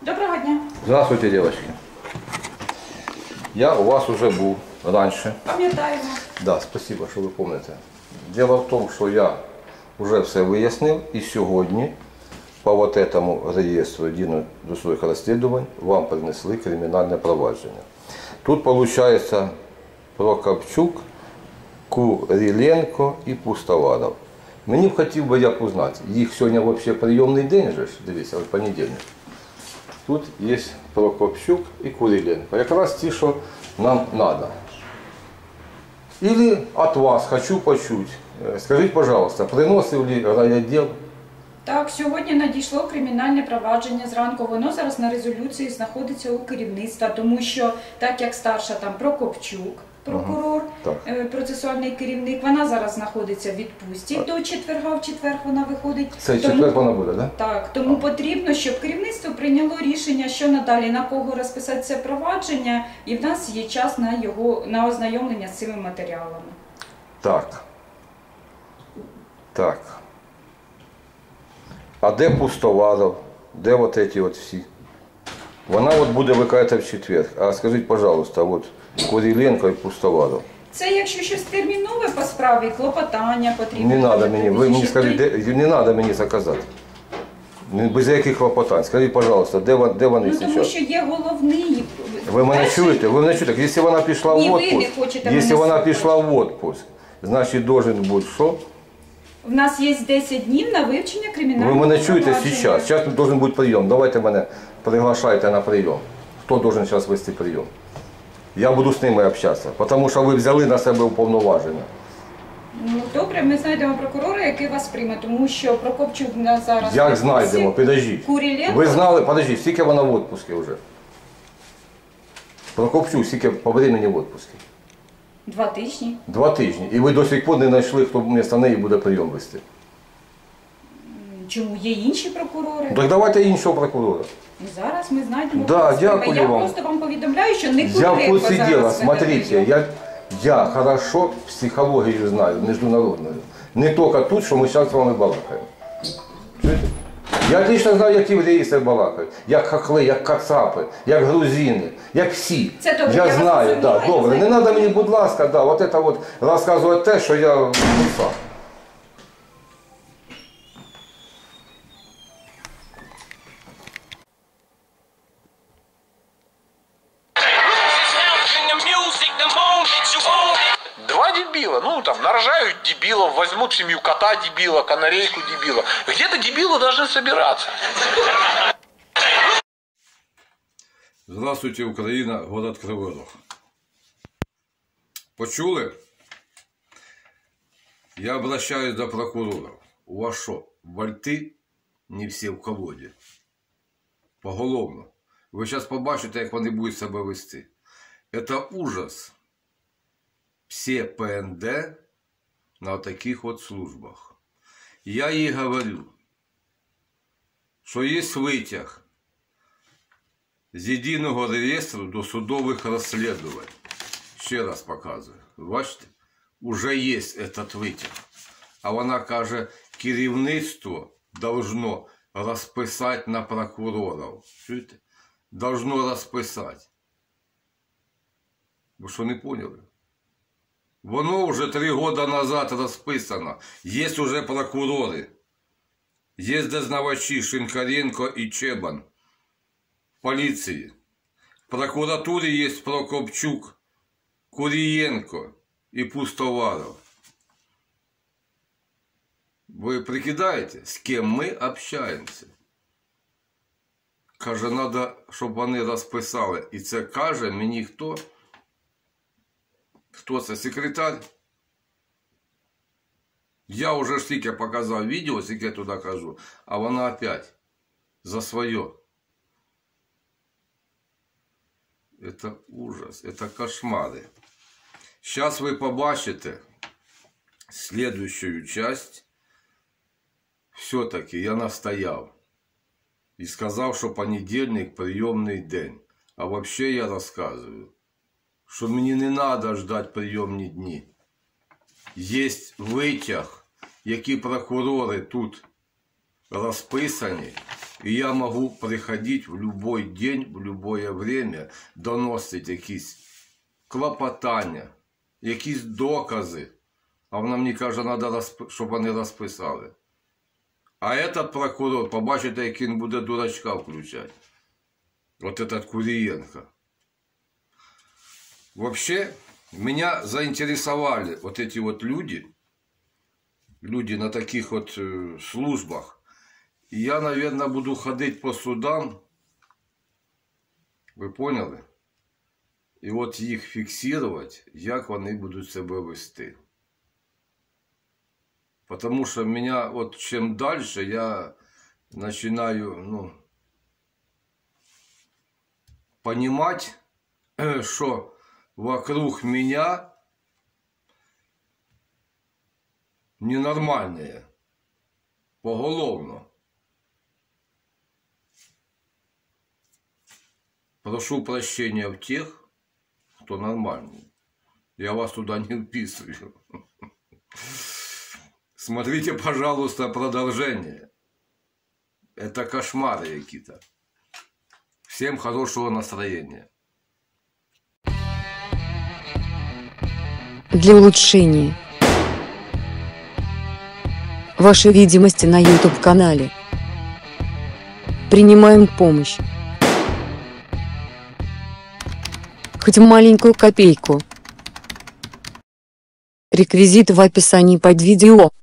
Доброго дня. Здравствуйте, девочки. Я у вас уже был раньше. Пам'ятаємо. Да, спасибо, что вы помните. Дело в том, что я уже все выяснил, и сегодня по вот этому реестру єдиного досудових розслідувань вам принесли криминальное провадження. Тут получается Прокопчук, Куриленко и Пустоваров. Мені б хотів би як узнати, їх сьогодні взагалі прийомний день же, дивіться, от понедільник. Тут є Прокопчук і Куриленко. Якраз ті, що нам треба. Или от вас хочу почуть. Скажіть, пожалуйста, приносив ли райвідділ? Так, сьогодні надійшло кримінальне провадження зранку. Воно зараз на резолюції знаходиться у керівництва, тому що, так як старша там Прокопчук, прокурор, процесуальний керівник, вона зараз знаходиться в відпустці до четверга, в четвер вона виходить. Це четвер вона буде, так? Так, тому потрібно, щоб керівництво прийняло рішення, що надалі, на кого розписати це провадження, і в нас є час на ознайомлення з цими матеріалами. Так. Так. А де Пустоваров? Де вот эти вот всі? Вона от буде, ви кажете, в четвер. А скажіть, пожалуйста, от Куриленко і Пустоваров. Це якщо щось термінове по справі, клопотання потрібно. Не треба мені, ви мені скажіть, не треба мені заказати. Без яких клопотань. Скажіть, пожалуйста, де вони зараз? Тому що є головний. Ви мене чуєте? Ви мене чуєте? Якщо вона пішла в отпуск, значить должен бути що? У нас є 10 днів на вивчення кримінального провадження. Ви мене чуєте зараз? Зараз має бути прийом. Давайте мене приглашайте на прийом. Хто має зараз вести прийом? Я буду з ними общатися, тому що ви взяли на себе уповноваження. Ну, добре, ми знайдемо прокурора, який вас прийме, тому що Прокопчук у нас зараз... Як знайдемо? Підождіть. Куриленко... Ви знали, подождіть, скільки вона в відпустці вже? Прокопчук, скільки по времени в відпустці? 2 тижні. 2 тижні. І ви до сих пор не знайшли, хто вместо неї буде прийом вести? Чому? Є інші прокурори. Так давайте іншого прокурора. І зараз ми знайдемо. Да, дякую я вам. просто вам повідомляю, що не Я в Куриленко курсі діла, зараз смотрите, я хорошо психологію знаю, міжнародну. Не тільки тут, що ми зараз з вами балакаємо. Чуєте? Я отлично знаю, як євреї себе балакають, як хахли, як кацапи, як грузини, як всі. Це добре, я знаю, да, добре. Не треба мені, будь ласка, да, от це от розказувати те, що я писав. Два дебила, ну там нарожают дебилов, возьмут семью кота дебила, канарейку дебила. Где-то дебилы должны собираться. Здравствуйте, Україна, город Кривий Рог. Почули? Я обращаюсь до прокуроров. У вас що, вальти не всі в колоді? Поголовно. Ви зараз побачите, як вони будуть себе вести. Це ужас. Все ПНД на таких вот службах. Я їй говорю, що є витяг з єдиного реєстру досудових розслідувань. Ще раз показую. Бачите? Уже є этот витяг. А вона каже, керівництво должно розписати на прокурорів. Чуєте? Должно розписати. Ви що, не поняли? Воно вже 3 роки назад розписано. Є вже прокурори. Є дознавачі Шинкаренко і Чебан. Поліції. В прокуратурі є Прокопчук, Куриленко і Пустоваров. Ви прикидаєте, з ким ми общаємося? Каже, треба, щоб вони розписали. І це каже мені хто? Хто це? Секретар? Я вже ж тільки показав відео, скільки я туди кажу, а вона опять за своє. Это ужас, это кошмары. Сейчас вы побачите следующую часть. Все-таки я настоял и сказал, что понедельник приемный день. А вообще я рассказываю, що мені не треба ждати прийомні дні. Є витяг, які прокурори тут розписані, И я могу приходить в любой день, в любое время, доносити якісь клопотання, якісь докази. А вона мені каже, треба, щоб вони розписали. А этот прокурор, побачите, як він буде дурачка включати. Вот этот Курієнко. Вообще, меня заинтересовали вот эти вот люди на таких вот службах. И я, наверное, буду ходить по судам. Ви поняли? І от їх фіксувати, як вони будуть себе вести. Потому что меня, вот чем дальше, я начинаю, понимать, что вокруг меня ненормальные. Поголовно. Прошу прощения в тех, кто нормальный. Я вас туда не вписываю. Смотрите, пожалуйста, продолжение. Это кошмары какие-то. Всем хорошего настроения. Для улучшения вашей видимости на YouTube-канале принимаем помощь. Хоть маленькую копейку. Реквизиты в описании под видео.